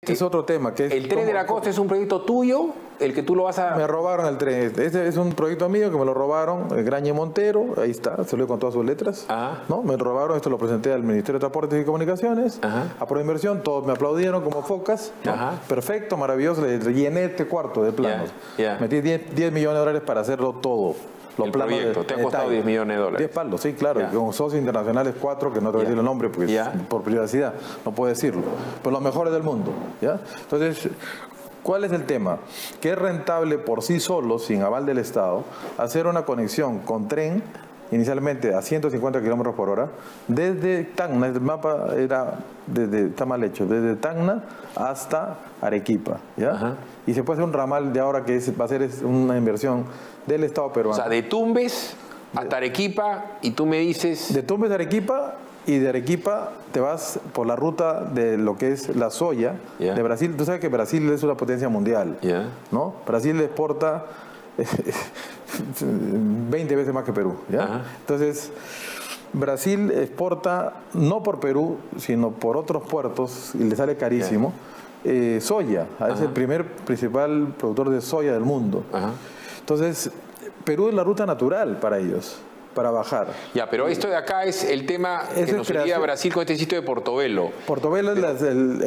este es otro tema. Que es ¿El tren de la costa es un proyecto tuyo? ¿El que tú lo vas a...? Me robaron el tren. Este es un proyecto mío que me lo robaron, el Graña Montero, ahí está, se lo con todas sus letras. ¿No? Me robaron, esto lo presenté al Ministerio de Transportes y Comunicaciones, a Pro Inversión, todos me aplaudieron como focas. ¿No? Perfecto, maravilloso, le llené este cuarto de planos. Metí 10 millones de dólares para hacerlo todo. El proyecto, ¿te ha costado 10 millones de dólares? 10 palos, sí, claro. Con socios internacionales 4, que no te voy a decir el nombre porque por privacidad, no puedo decirlo. Pero los mejores del mundo. ¿Ya? Entonces, ¿cuál es el tema? Que es rentable por sí solo, sin aval del Estado, hacer una conexión con tren, inicialmente a 150 kilómetros por hora, desde Tacna, el mapa está mal hecho, desde Tacna hasta Arequipa. ¿Ya? Y se puede hacer un ramal de ahora que va a ser una inversión del Estado peruano. O sea, de Tumbes hasta Arequipa, y tú me dices... De Tumbes a Arequipa, y de Arequipa te vas por la ruta de lo que es la soya de Brasil. Tú sabes que Brasil es una potencia mundial, ¿no? Brasil exporta 20 veces más que Perú, ¿ya? Entonces, Brasil exporta, no por Perú, sino por otros puertos, y le sale carísimo, soya. Es el principal productor de soya del mundo. Entonces, Perú es la ruta natural para ellos, para bajar. Ya, pero esto de acá es el tema que nos unía a Brasil con este sitio de Portobelo. Portobelo es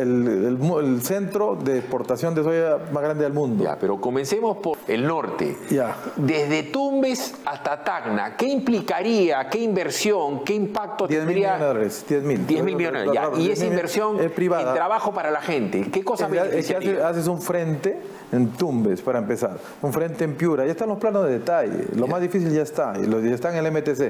el centro de exportación de soya más grande del mundo. Ya, pero comencemos por el norte. Desde Tumbes hasta Tacna, ¿qué implicaría, qué inversión, qué impacto tendría? 10 mil millones. Y esa inversión es privada, en trabajo para la gente. ¿Qué cosa beneficiaría? Haces un frente en Tumbes, para empezar, un frente en Piura, ya están los planos de detalle, lo más difícil ya está, y ya está en el MTC,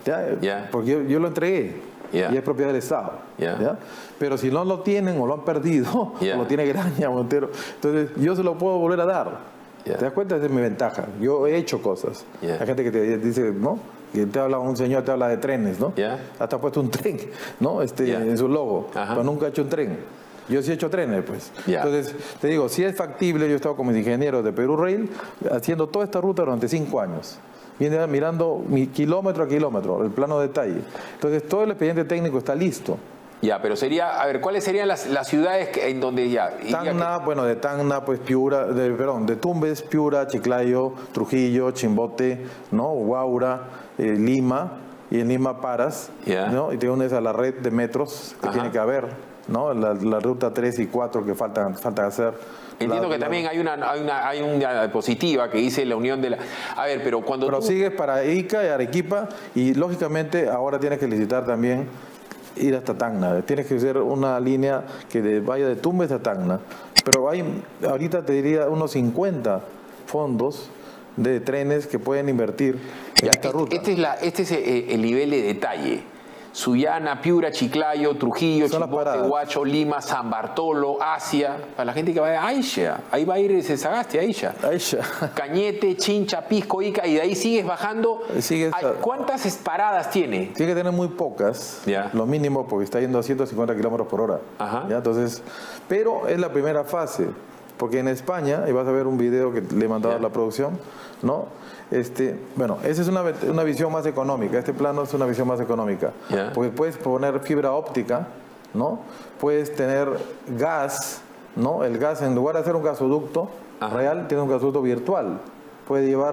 porque yo lo entregué, y es propiedad del Estado, pero si no lo tienen o lo han perdido, o lo tiene Graña, Montero, entonces yo se lo puedo volver a dar. ¿Te das cuenta? Esa es mi ventaja, yo he hecho cosas. Hay gente que te dice, ¿no? Que te habla, un señor te habla de trenes, ¿no? Hasta ha puesto un tren, ¿no? En su logo, pero nunca ha hecho un tren. Yo sí he hecho trenes, pues. Entonces, te digo, si es factible, yo he estado con mis ingenieros de Perú Rail haciendo toda esta ruta durante 5 años. Viene mirando kilómetro a kilómetro, el plano de detalle. Entonces, todo el expediente técnico está listo. Ya, pero sería, a ver, ¿cuáles serían las ciudades en donde ya? Tacna, bueno, de Tacna, pues Piura, de Tumbes, Piura, Chiclayo, Trujillo, Chimbote, ¿no? Huaura, Lima, y en Lima paras, ¿no? Y te unes a la red de metros que tiene que haber, ¿no? La ruta 3 y 4 que faltan hacer. Entiendo que también hay una diapositiva que dice la unión de la... A ver, pero cuando sigues para Ica y Arequipa, y lógicamente ahora tienes que licitar también ir hasta Tacna. Tienes que hacer una línea que vaya de Tumbes a Tacna. Pero hay, ahorita te diría, unos 50 fondos de trenes que pueden invertir en esta ruta. Este es el nivel de detalle. Sullana, Piura, Chiclayo, Trujillo, Chimbote, Huacho, Lima, San Bartolo, Asia. Para la gente que va a Aisha, ahí va a ir ese Sagasti, Aisha. Cañete, Chincha, Pisco, Ica, y de ahí sigues bajando. ¿Cuántas paradas tiene? Tiene que tener muy pocas, lo mínimo, porque está yendo a 150 kilómetros por hora. Entonces, pero es la primera fase, porque en España, y vas a ver un video que le he mandado a la producción, ¿no? Bueno, esa es una visión más económica. Este plano es una visión más económica, porque puedes poner fibra óptica, ¿no? Puedes tener gas, ¿no? El gas, en lugar de hacer un gasoducto real, tiene un gasoducto virtual. Puede llevar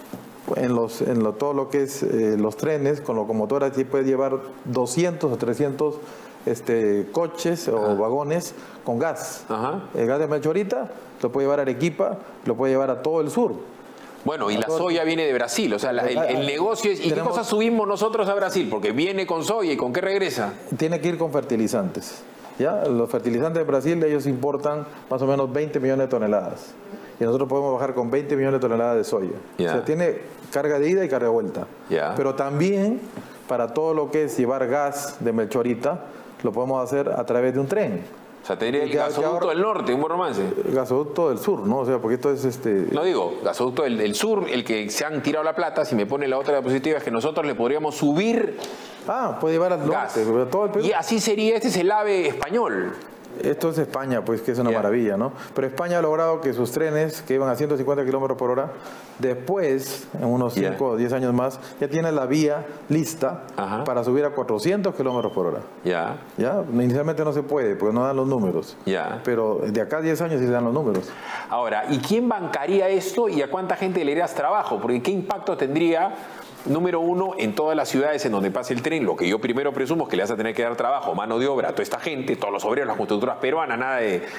todo lo que es los trenes con locomotoras, y puede llevar 200 o 300 coches o vagones con gas. El gas de Melchorita lo puede llevar a Arequipa, lo puede llevar a todo el sur. Bueno, y la soya viene de Brasil, o sea, el negocio es... ¿Y qué cosas subimos nosotros a Brasil? Porque viene con soya, ¿y con qué regresa? Tiene que ir con fertilizantes. ¿Ya? Los fertilizantes de Brasil, ellos importan más o menos 20 millones de toneladas. Y nosotros podemos bajar con 20 millones de toneladas de soya. O sea, tiene carga de ida y carga de vuelta. Pero también, para todo lo que es llevar gas de Melchorita, lo podemos hacer a través de un tren. O sea, tendría el gasoducto del norte, un buen romance. El gasoducto del sur, ¿no? O sea, porque esto es No digo, gasoducto del sur, el que se han tirado la plata, si me pone la otra diapositiva, es que nosotros le podríamos subir puede llevar al norte, todo el Perú. Y así sería, este es el AVE español. Esto es España, pues, que es una maravilla, ¿no? Pero España ha logrado que sus trenes, que iban a 150 kilómetros por hora, después, en unos 5 o 10 años más, ya tiene la vía lista para subir a 400 kilómetros por hora. ¿Ya? Inicialmente no se puede, porque no dan los números. Pero de acá a 10 años sí se dan los números. Ahora, ¿y quién bancaría esto y a cuánta gente le darías trabajo? Porque ¿qué impacto tendría? Número uno, en todas las ciudades en donde pase el tren, lo que yo primero presumo es que le vas a tener que dar trabajo, mano de obra a toda esta gente, todos los obreros, las constructoras peruanas, nada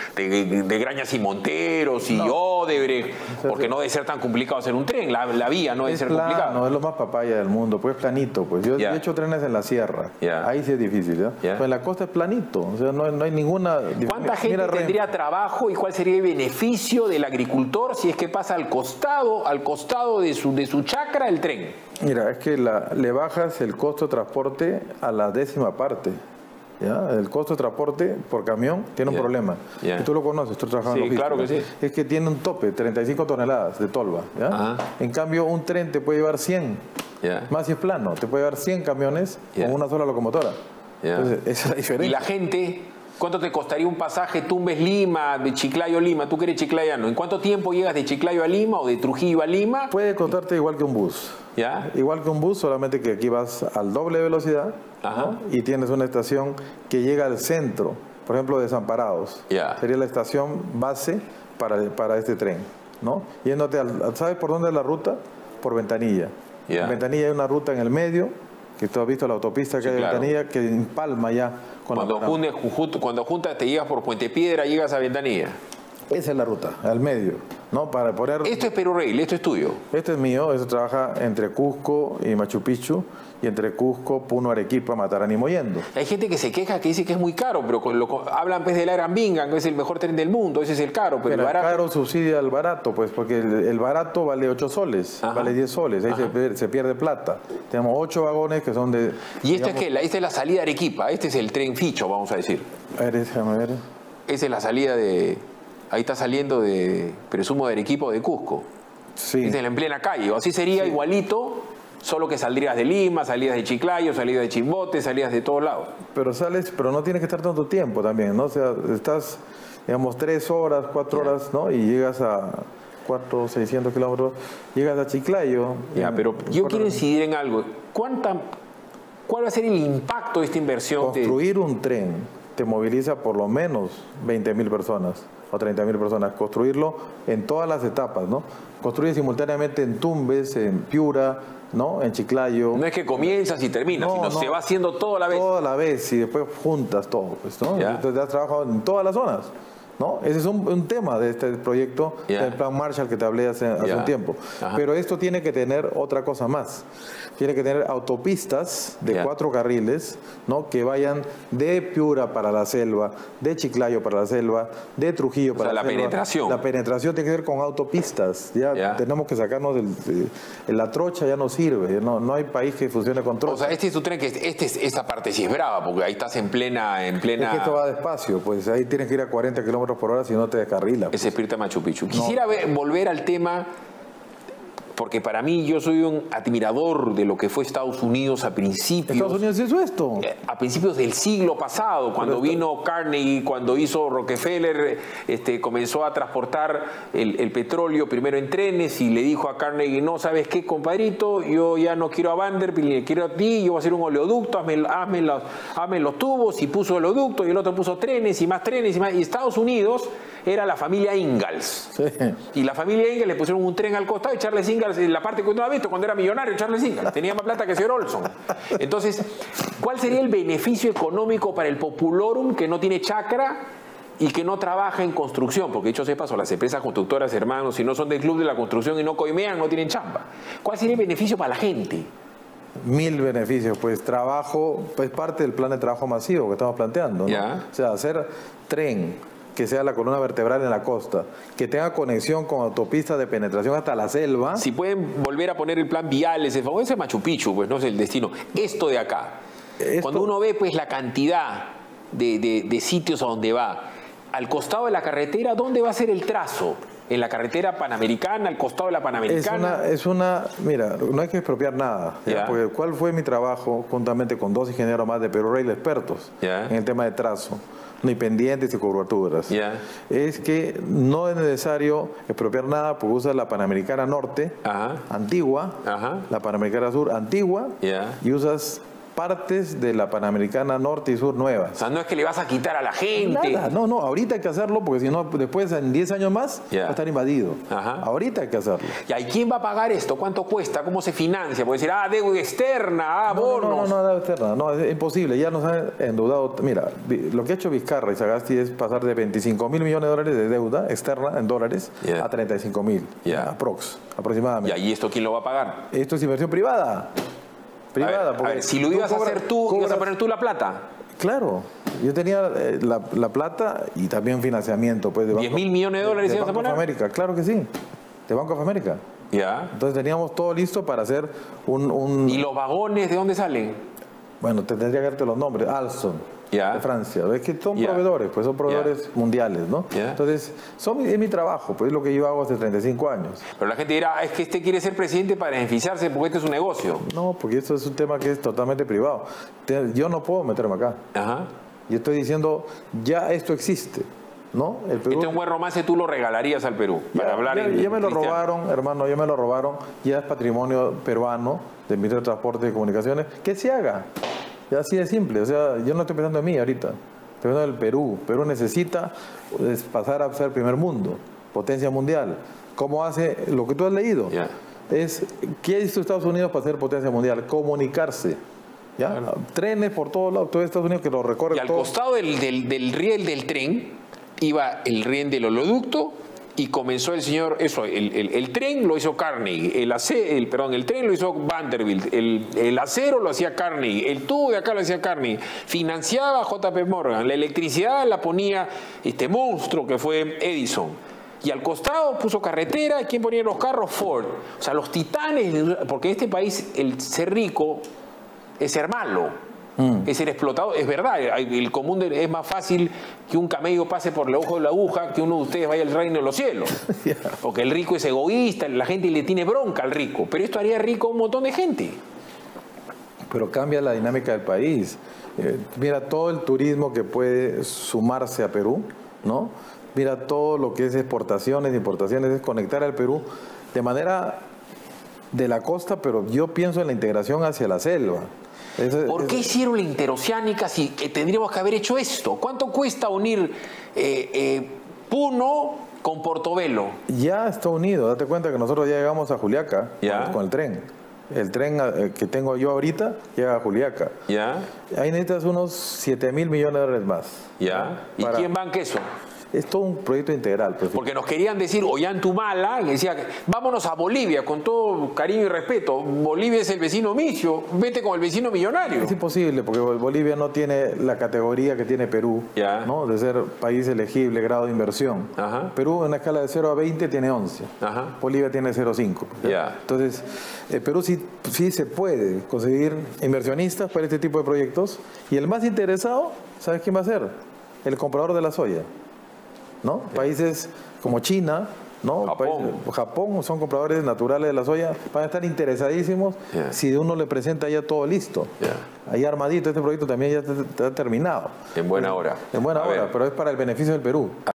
de Grañas y Monteros y Odebrecht, porque no debe ser tan complicado hacer un tren, la vía no debe ser complicada. No, es lo más papaya del mundo, pues planito, pues. Yo he hecho trenes en la sierra, ahí sí es difícil, Pues en la costa es planito, o sea, no hay ninguna... ¿Cuánta gente tendría trabajo y cuál sería el beneficio del agricultor si es que pasa al costado de su chacra el tren? Mira, es que le bajas el costo de transporte a la 10ª parte. ¿Ya? El costo de transporte por camión tiene un problema. Y tú lo conoces, tú trabajas en logística. Claro que sí. Es que tiene un tope, 35 toneladas de tolva. ¿Ya? En cambio, un tren te puede llevar 100. Más si es plano, te puede llevar 100 camiones con una sola locomotora. Entonces, esa es la diferencia. ¿Y la gente? ¿Cuánto te costaría un pasaje Tumbes-Lima, de Chiclayo a Lima? Tú que eres chiclayano, ¿en cuánto tiempo llegas de Chiclayo a Lima o de Trujillo a Lima? Puede costarte igual que un bus. Igual que un bus, solamente que aquí vas al doble velocidad, ¿no? Y tienes una estación que llega al centro, por ejemplo, Desamparados. Sería la estación base para este tren, ¿no? Yéndote ¿sabes por dónde es la ruta? Por Ventanilla. En Ventanilla hay una ruta en el medio, que tú has visto la autopista que hay en Ventanilla, que empalma ya con cuando juntas te llegas por Puente Piedra, llegas a Ventanilla. Esa es la ruta, al medio, ¿no? Para poner... Esto es Perú Rail, esto es tuyo. Este es mío, eso trabaja entre Cusco y Machu Picchu, y entre Cusco, Puno, Arequipa, Matarán y Mollendo. Hay gente que se queja, que dice que es muy caro, pero hablan pues del Arambingan, que es el mejor tren del mundo, ese es el caro. Pero el barato... caro subsidia al barato, pues, porque el barato vale 8 soles, vale 10 soles, ahí se pierde plata. Tenemos 8 vagones que son de... ¿Y esto es qué? Esta es la salida de Arequipa, este es el tren Ficho, vamos a decir. A ver, déjame ver. Esa es la salida de... Ahí está saliendo presumo, de Arequipa o de Cusco. Sí. Es en plena calle. O así sería igualito, solo que saldrías de Lima, salías de Chiclayo, salías de Chimbote, salías de todos lados. Pero no tienes que estar tanto tiempo también, ¿no? O sea, estás, digamos, 3 horas, 4 horas, ¿no? Y llegas a 400, 600 kilómetros, llegas a Chiclayo. Pero yo quiero incidir en algo. ¿Cuál va a ser el impacto de esta inversión? Construir un tren te moviliza por lo menos 20.000 personas o 30.000 personas. Construirlo en todas las etapas, ¿no? Construye simultáneamente en Tumbes, en Piura, ¿no? En Chiclayo. No es que comienzas y terminas, sino se va haciendo todo a la vez. Todo a la vez y después juntas todo, pues, ¿no? Entonces has trabajado en todas las zonas, ¿no? Ese es un tema de este proyecto, del Plan Marshall que te hablé hace un tiempo. Pero esto tiene que tener otra cosa más. Tiene que tener autopistas de 4 carriles, ¿no? Que vayan de Piura para la selva, de Chiclayo para la selva, de Trujillo para la selva. Penetración. La penetración tiene que ser con autopistas. Tenemos que sacarnos la trocha, ya no sirve. No hay país que funcione con trocha. O sea, este es tu tren, esta parte sí es brava, porque ahí estás en plena... Es que esto va despacio, pues ahí tienes que ir a 40 kilómetros por hora si no te descarrila. Ese espíritu Machu Picchu. Quisiera volver al tema... Porque para mí, yo soy un admirador de lo que fue Estados Unidos a principios... ¿Estados Unidos hizo esto? A principios del siglo pasado, cuando vino Carnegie, cuando hizo Rockefeller, comenzó a transportar el petróleo primero en trenes y le dijo a Carnegie, no, ¿sabes qué, compadrito? Yo ya no quiero a Vanderbilt, ni quiero a ti, yo voy a hacer un oleoducto, hazme los tubos, y puso oleoducto, y el otro puso trenes, y más, y Estados Unidos era la familia Ingalls. Sí. Y la familia Ingalls le pusieron un tren al costado y Charles Ingalls, la parte que uno ha visto cuando era millonario, Charles Ingalls, tenía más plata que Sir Olson. Entonces, ¿cuál sería el beneficio económico para el populorum que no tiene chacra y que no trabaja en construcción? Porque dicho sea paso, las empresas constructoras, hermanos, si no son del club de la construcción y no coimean, no tienen chamba. ¿Cuál sería el beneficio para la gente? 1000 beneficios, pues trabajo, pues parte del plan de trabajo masivo que estamos planteando, ¿no? O sea, hacer tren que sea la columna vertebral en la costa, que tenga conexión con autopistas de penetración hasta la selva. Si pueden volver a poner el plan vial, ese Machu Picchu, pues no es el destino. Esto de acá, cuando uno ve pues la cantidad de sitios a donde va, al costado de la carretera, ¿dónde va a ser el trazo? en la carretera panamericana, al costado de la panamericana. Mira, no hay que expropiar nada. Porque ¿cuál fue mi trabajo juntamente con 2 ingenieros más de Perú Rail expertos en el tema de trazo? Ni pendientes y curvaturas. Es que no es necesario expropiar nada porque usa la Panamericana Norte, antigua, la Panamericana Sur, antigua, y usas partes de la Panamericana Norte y Sur nuevas. O sea, no es que le vas a quitar a la gente. Nada, no, ahorita hay que hacerlo porque si no, después en 10 años más va a estar invadido. Ahorita hay que hacerlo. ¿Y quién va a pagar esto? ¿Cuánto cuesta? ¿Cómo se financia? Puede decir, deuda externa, bonos. No, deuda externa. No, es imposible. Ya nos han endeudado. Mira, lo que ha hecho Vizcarra y Sagasti es pasar de 25.000 millones de dólares de deuda externa en dólares a 35.000 aproximadamente. ¿Y esto quién lo va a pagar? Esto es inversión privada. A ver, si lo ibas a hacer tú, ibas a poner tú la plata. Claro, yo tenía la plata y también financiamiento. Pues, de 10.000 millones de dólares ibas a poner. Banco of America, claro que sí, de Banco of America. Entonces teníamos todo listo para hacer un... ¿Y los vagones de dónde salen? Bueno, te tendría que darte los nombres. Alstom, de Francia. Es que son proveedores, pues son proveedores mundiales, ¿no? Entonces, es mi trabajo, pues es lo que yo hago hace 35 años. Pero la gente dirá, es que este quiere ser presidente para beneficiarse porque este es un negocio. No, porque esto es un tema que es totalmente privado. Yo no puedo meterme acá. Yo estoy diciendo, ya esto existe. ¿No? El Perú, este es un buen romance, tú lo regalarías al Perú. Ya me lo robaron, hermano, ya me lo robaron. Ya es patrimonio peruano del Ministerio de Transporte y Comunicaciones. Que se haga. Ya así de simple. O sea, yo no estoy pensando en mí ahorita. Estoy pensando en el Perú. Perú necesita pasar a ser primer mundo, potencia mundial. ¿Cómo hace lo que tú has leído? ¿Qué hizo Estados Unidos para ser potencia mundial? Comunicarse. Trenes por todos lados. Todo Estados Unidos que lo recorre. Y al costado del riel del tren iba el riel del oleoducto y comenzó el tren lo hizo Carnegie, el tren lo hizo Vanderbilt, el acero lo hacía Carnegie, el tubo de acá lo hacía Carnegie, financiaba JP Morgan, la electricidad la ponía este monstruo que fue Edison. Y al costado puso carretera, ¿quién ponía los carros? Ford. O sea, los titanes, porque en este país el ser rico es ser malo. Es ser explotado, es verdad, el común es más fácil que un camello pase por el ojo de la aguja que uno de ustedes vaya al reino de los cielos. Porque el rico es egoísta, la gente le tiene bronca al rico, pero esto haría rico a un montón de gente. Pero cambia la dinámica del país. Mira todo el turismo que puede sumarse a Perú, ¿no? Mira todo lo que es exportaciones, importaciones, es conectar al Perú de manera de la costa, pero yo pienso en la integración hacia la selva. ¿Por qué hicieron la interoceánica si tendríamos que haber hecho esto? ¿Cuánto cuesta unir Puno con Portobelo? Ya está unido. Date cuenta que nosotros ya llegamos a Juliaca con el tren. El tren que tengo yo ahorita llega a Juliaca. Ahí necesitas unos 7.000 millones de dólares más. ¿Y quién banca eso? Es todo un proyecto integral. Pues. Porque nos querían decir Ollantumala, y decía, vámonos a Bolivia, con todo cariño y respeto. Bolivia es el vecino misio, vete con el vecino millonario. Es imposible, porque Bolivia no tiene la categoría que tiene Perú, ¿no? De ser país elegible, grado de inversión. Perú en una escala de 0 a 20 tiene 11. Bolivia tiene 0,5. Entonces, Perú sí se puede conseguir inversionistas para este tipo de proyectos. Y el más interesado, ¿sabes quién va a ser? El comprador de la soya. ¿No? Países como China, ¿no? Japón son compradores naturales de la soya, van a estar interesadísimos si uno le presenta ya todo listo. Ahí armadito, este proyecto también ya está terminado. En buena hora. En buena hora, pero es para el beneficio del Perú.